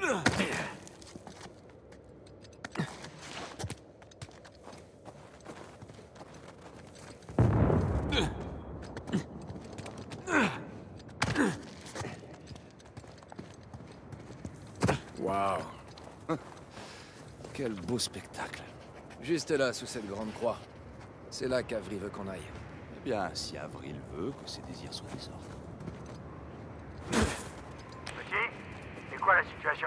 Waouh. Quel beau spectacle. Juste là, sous cette grande croix. C'est là qu'Avril veut qu'on aille. Eh bien, si Avril veut que ses désirs soient des ordres. Petit, c'est quoi la situation?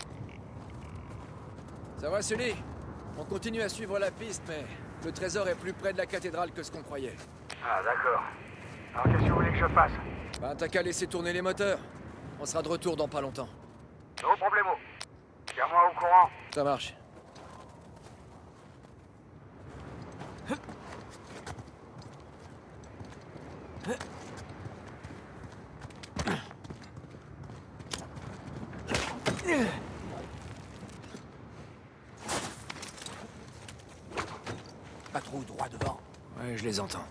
Ça va, Sully? On continue à suivre la piste, mais le trésor est plus près de la cathédrale que ce qu'on croyait. Ah, d'accord. Alors qu'est-ce que vous voulez que je fasse? Ben, t'as qu'à laisser tourner les moteurs. On sera de retour dans pas longtemps. No problemo. Tiens-moi au courant. Ça marche. Pas trop droit devant. Ouais, je les entends.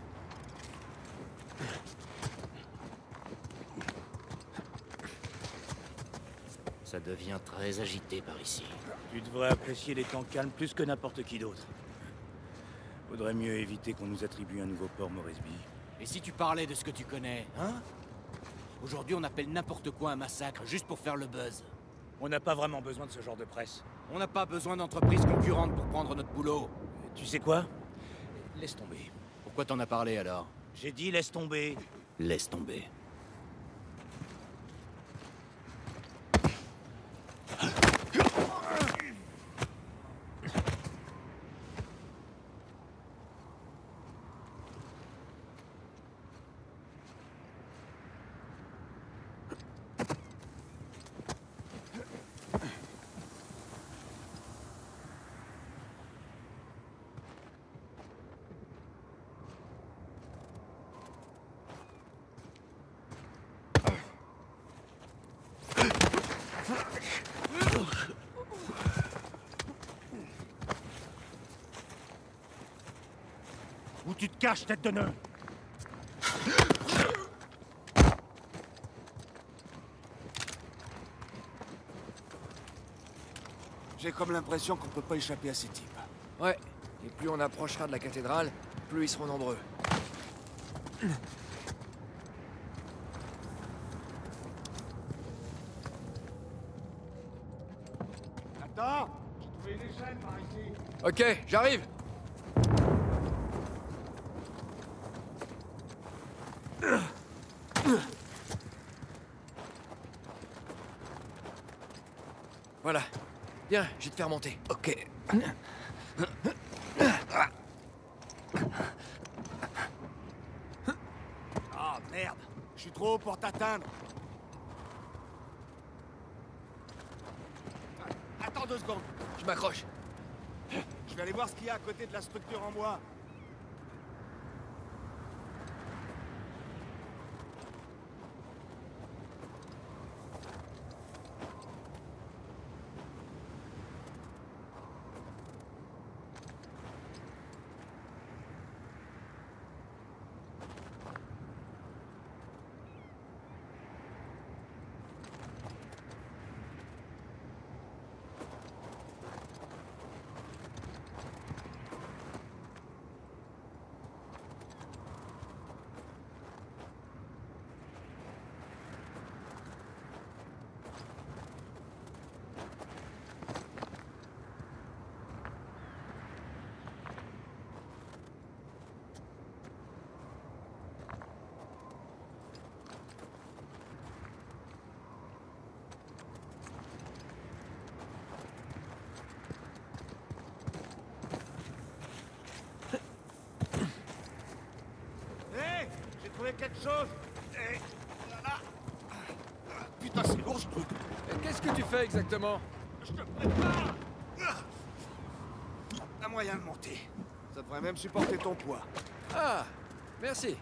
Ça devient très agité par ici. Tu devrais apprécier les temps calmes plus que n'importe qui d'autre. Faudrait mieux éviter qu'on nous attribue un nouveau port Moresby. Et si tu parlais de ce que tu connais, hein? Aujourd'hui, on appelle n'importe quoi un massacre, juste pour faire le buzz. On n'a pas vraiment besoin de ce genre de presse. On n'a pas besoin d'entreprises concurrentes pour prendre notre boulot. Tu sais quoi? Laisse tomber. Pourquoi t'en as parlé alors? J'ai dit laisse tomber. Laisse tomber. Où tu te caches, tête de nœud? J'ai comme l'impression qu'on peut pas échapper à ces types. Ouais. Et plus on approchera de la cathédrale, plus ils seront nombreux. Attends! J'ai trouvé une échelle par ici. Ok, j'arrive. Voilà. Viens, je vais te faire monter. Ok. Ah, merde! Je suis trop haut pour t'atteindre. Attends 2 secondes. Je m'accroche. Je vais aller voir ce qu'il y a à côté de la structure en bois. J'ai trouvé quelque chose. Et... Là. Putain, c'est lourd ce truc. Et qu'est-ce que tu fais exactement? Je te prépare. Un moyen de monter. Ça devrait même supporter ton poids. Ah, merci.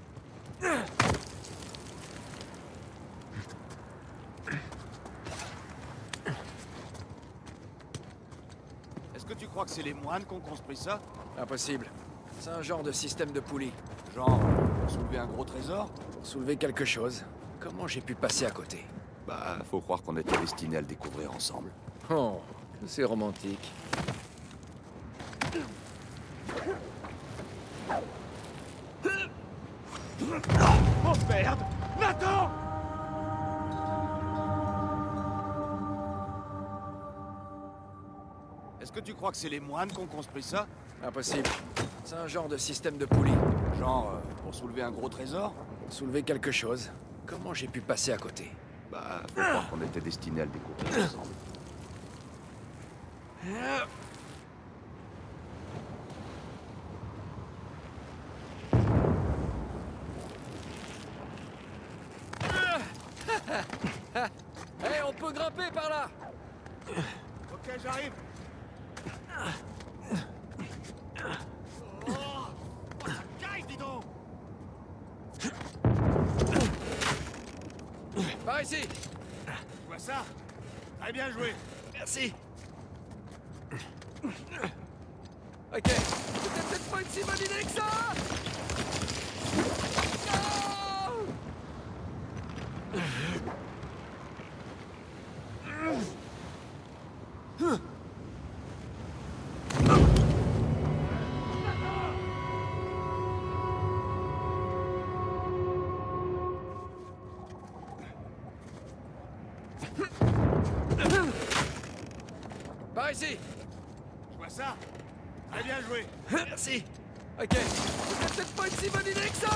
Est-ce que tu crois que c'est les moines qui ont construit ça? Impossible. C'est un genre de système de poulie. Genre, pour soulever un gros trésor? Pour soulever quelque chose. Comment j'ai pu passer à côté? Bah, faut croire qu'on était destinés à le découvrir ensemble. Oh, c'est romantique. Oh merde! Nathan! Est-ce que tu crois que c'est les moines qui ont construit ça? Impossible. C'est un genre de système de poulie. Genre, pour soulever un gros trésor? Soulever quelque chose. Comment j'ai pu passer à côté? Bah, faut croire qu'on était destinés à le découvrir ensemble. Hé, on peut grimper par là! Ok, j'arrive. Oh, ça caille, dis donc! Par ici! Tu vois ça? Très bien joué. Merci! Ok, c'était peut-être pas une si bonne idée que ça! Par ici! Tu vois ça? Très bien joué. Merci! Ok, c'était peut-être pas une si bonne idée que ça!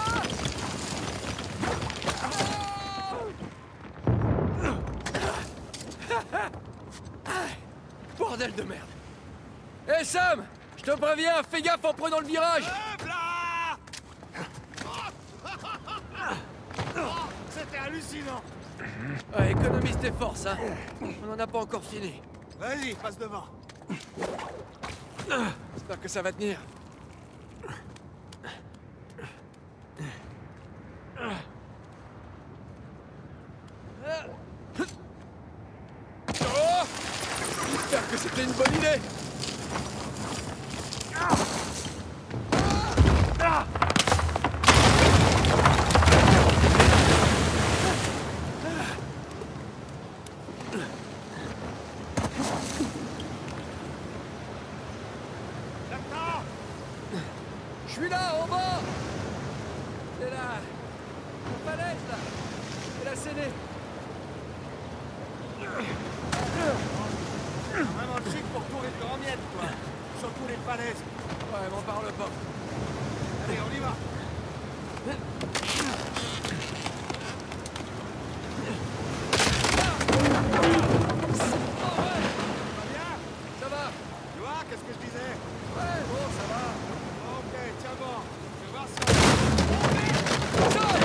Bordel de merde! Hé Sam! Je te préviens, fais gaffe en prenant le virage! Là! Oh, c'était hallucinant. Ouais, économise tes forces, hein! On n'en a pas encore fini. Vas-y, passe devant. J'espère que ça va tenir. Oh! J'espère que c'était une bonne idée! Nathan! Je suis là, en bas! C'est la falaise, là! C'est la scellée! Vraiment chic pour tout réduire en miettes, toi. Surtout les falaises. Ouais, m'en parle pas. Allez, on y va. Oh ouais! Va bien? Ça va! Tu vois, qu'est-ce que je disais? Ouais, bon, ça va! Ok, tiens bon. Je vais voir ça. Stop!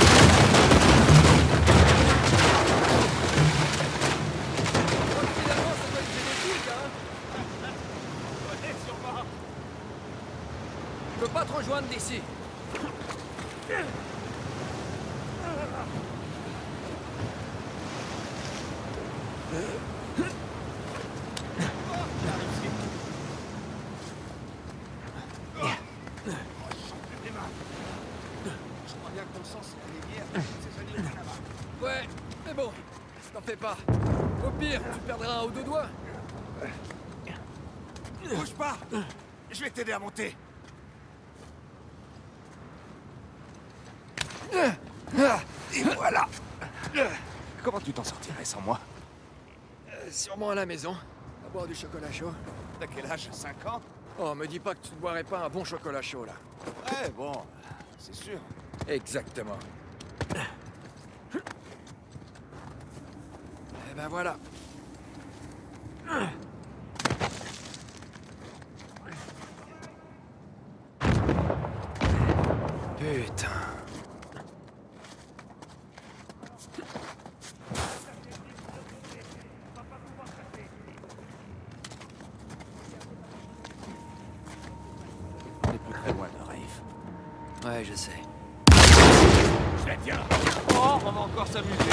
Je crois que finalement, ça doit être génétique, hein! Ouais, sûrement. Je peux pas te rejoindre d'ici. Je crois bien que ton sens est allé hier. C'est joli là-bas. Ouais, mais bon, t'en fais pas. Au pire, tu perdras un ou deux doigts. Bouge pas. Je vais t'aider à monter. Et voilà! Comment tu t'en sortirais sans moi? Sûrement à la maison, à boire du chocolat chaud. T'as quel âge? 5 ans? Oh, me dis pas que tu ne boirais pas un bon chocolat chaud, là. Ouais, bon, c'est sûr. Exactement. Eh ben voilà. Putain. On est plus très loin de Rafe. Ouais, je sais. Je la tiens. Oh, on va encore s'amuser.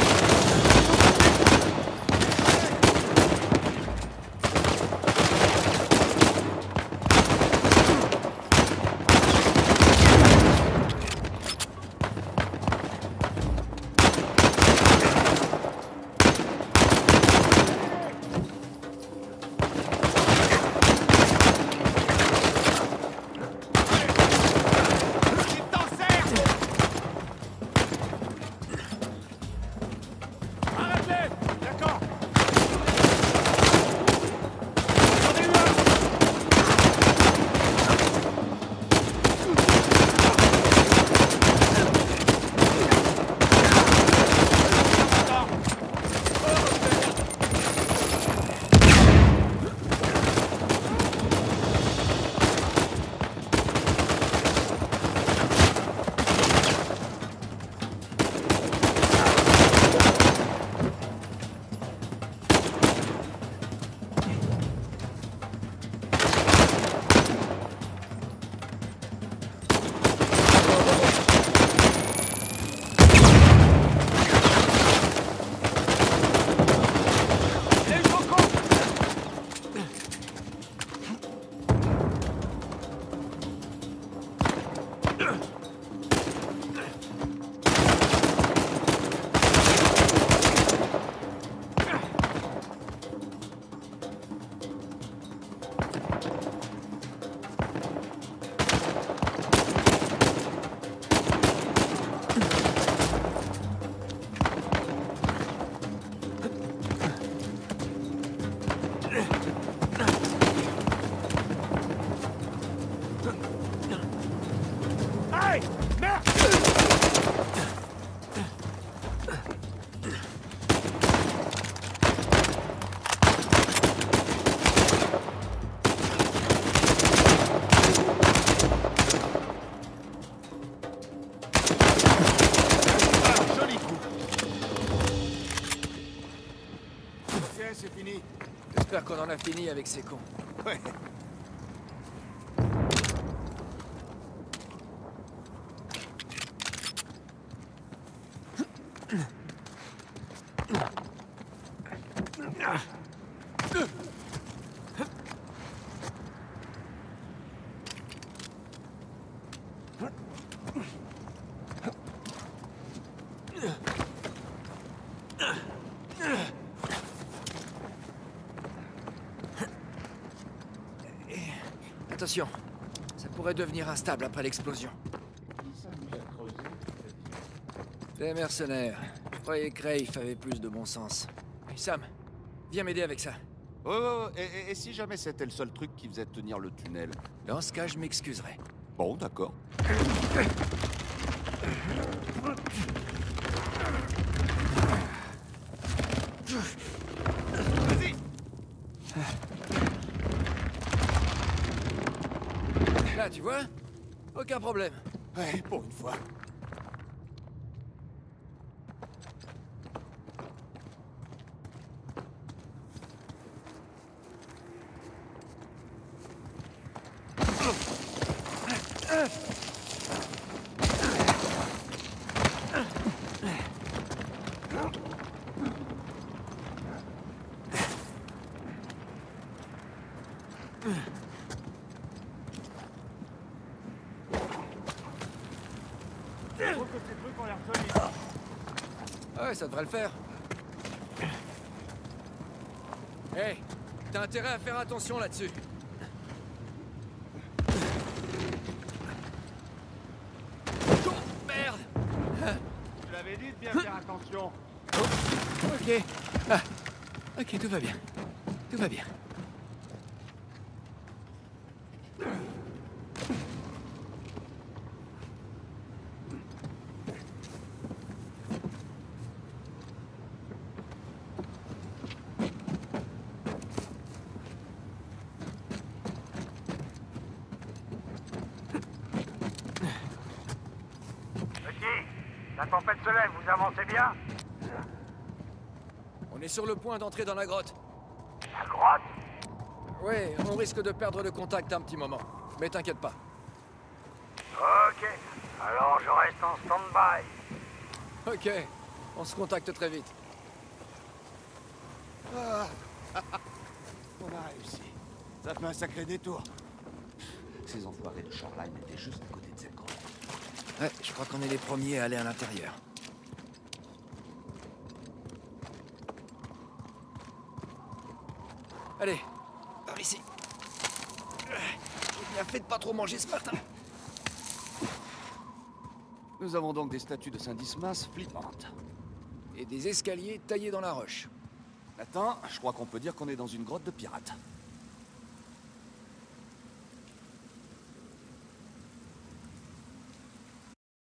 c'est fini. J'espère qu'on en a fini avec ces cons. Ouais. Attention, ça pourrait devenir instable après l'explosion. Des mercenaires. Je croyais que Rafe avait plus de bon sens. Hey, Sam, viens m'aider avec ça. Oh, et si jamais c'était le seul truc qui faisait tenir le tunnel? Dans ce cas, je m'excuserai. Bon, d'accord. Vas-y. Là, tu vois? Aucun problème. Ouais, pour une fois. Ouais, ça devrait le faire. Hey, t'as intérêt à faire attention là-dessus. Oh, merde! Je l'avais dit de bien faire attention. Ok. Ah. Ok, tout va bien. Tout va bien. La tempête se lève, vous avancez bien? On est sur le point d'entrer dans la grotte. La grotte? Ouais, on risque de perdre le contact un petit moment. Mais t'inquiète pas. Ok, alors je reste en stand-by. Ok, on se contacte très vite. Ah. On a réussi. Ça fait un sacré détour. Ces enfoirés de Shoreline étaient juste à côté de cette grotte. Ouais, je crois qu'on est les premiers à aller à l'intérieur. Allez, par ici. J'ai bien fait de pas trop manger ce matin. Nous avons donc des statues de Saint-Dismas flippantes. Et des escaliers taillés dans la roche. Attends, je crois qu'on peut dire qu'on est dans une grotte de pirates.